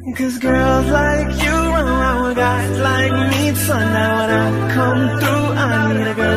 Cause girls like you run around with guys like me. So now when I come through, I need a girl